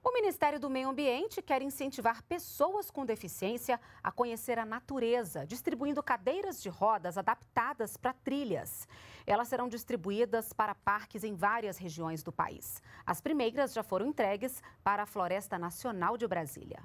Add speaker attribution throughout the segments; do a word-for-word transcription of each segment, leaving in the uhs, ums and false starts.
Speaker 1: O Ministério do Meio Ambiente quer incentivar pessoas com deficiência a conhecer a natureza, distribuindo cadeiras de rodas adaptadas para trilhas. Elas serão distribuídas para parques em várias regiões do país. As primeiras já foram entregues para a Floresta Nacional de Brasília.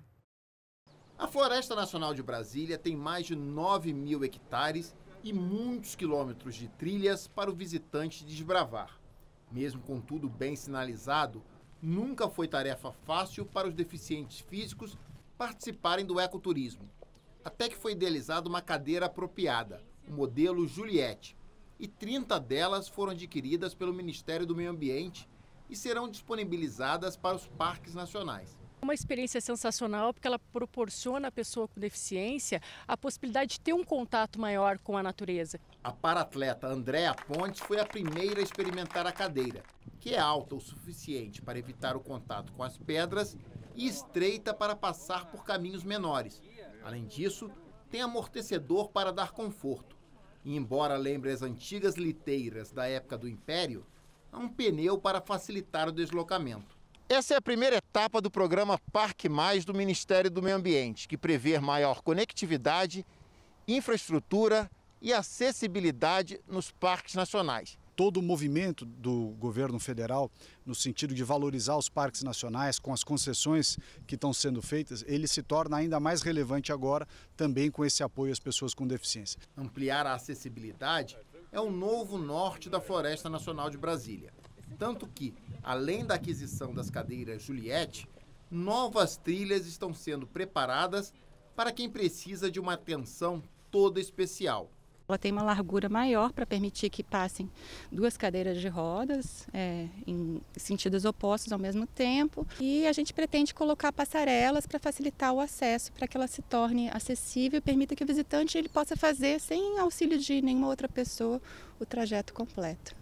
Speaker 2: A Floresta Nacional de Brasília tem mais de nove mil hectares e muitos quilômetros de trilhas para o visitante desbravar. Mesmo com tudo bem sinalizado, nunca foi tarefa fácil para os deficientes físicos participarem do ecoturismo. Até que foi idealizada uma cadeira apropriada, o modelo Juliette, e trinta delas foram adquiridas pelo Ministério do Meio Ambiente e serão disponibilizadas para os parques nacionais.
Speaker 3: Uma experiência sensacional porque ela proporciona à pessoa com deficiência a possibilidade de ter um contato maior com a natureza.
Speaker 2: A paratleta Andréa Pontes foi a primeira a experimentar a cadeira, que é alta o suficiente para evitar o contato com as pedras e estreita para passar por caminhos menores. Além disso, tem amortecedor para dar conforto. E embora lembre as antigas liteiras da época do Império, há um pneu para facilitar o deslocamento. Essa é a primeira etapa do programa Parque Mais do Ministério do Meio Ambiente, que prevê maior conectividade, infraestrutura e acessibilidade nos parques nacionais.
Speaker 4: Todo o movimento do governo federal, no sentido de valorizar os parques nacionais, com as concessões que estão sendo feitas, ele se torna ainda mais relevante agora, também com esse apoio às pessoas com deficiência.
Speaker 2: Ampliar a acessibilidade é o novo norte da Floresta Nacional de Brasília. Tanto que, além da aquisição das cadeiras Juliette, novas trilhas estão sendo preparadas para quem precisa de uma atenção toda especial.
Speaker 5: Ela tem uma largura maior para permitir que passem duas cadeiras de rodas é, em sentidos opostos ao mesmo tempo. E a gente pretende colocar passarelas para facilitar o acesso, para que ela se torne acessível e permita que o visitante ele possa fazer, sem auxílio de nenhuma outra pessoa, o trajeto completo.